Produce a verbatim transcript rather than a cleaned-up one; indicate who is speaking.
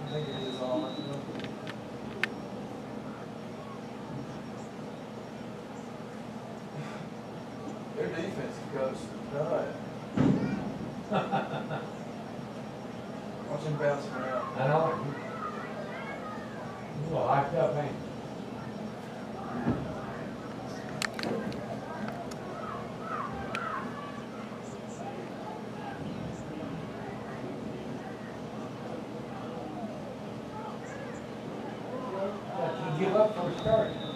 Speaker 1: I think it is on. Their defensive coach is nut. Watch him bouncing around.
Speaker 2: I know. He's a hyped up, ain't he? Give up for a start.